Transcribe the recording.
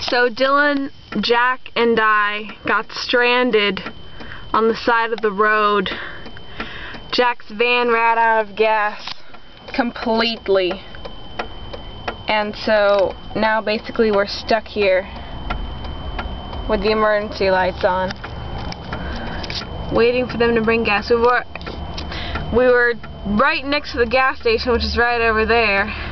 So Dylan, Jack, and I got stranded on the side of the road. Jack's van ran out of gas completely. And so now basically we're stuck here with the emergency lights on, waiting for them to bring gas. We were right next to the gas station, which is right over there.